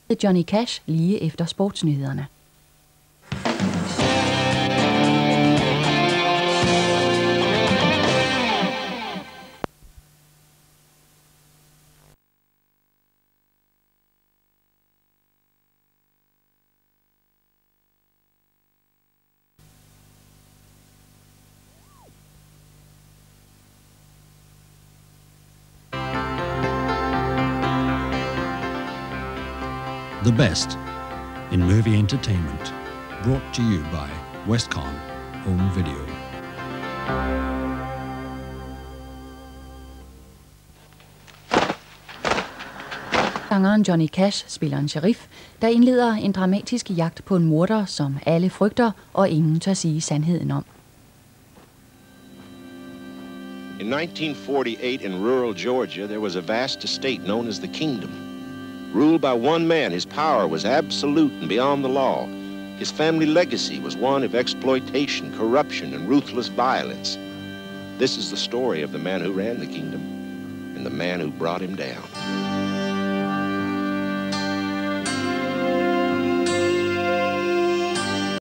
Johnny Cash lige efter sportsnyhederne. The best in movie entertainment, brought to you by Westcon Home Video. Sangeren Johnny Cash spiller en sheriff, der indleder en dramatisk jagt på en morder, som alle frygter og ingen tør sige sandheden om. In 1948 in rural Georgia, there was a vast estate known as the Kingdom. Ruled by one man, his power was absolute and beyond the law. His family legacy was one of exploitation, corruption, and ruthless violence. This is the story of the man who ran the kingdom and the man who brought him down.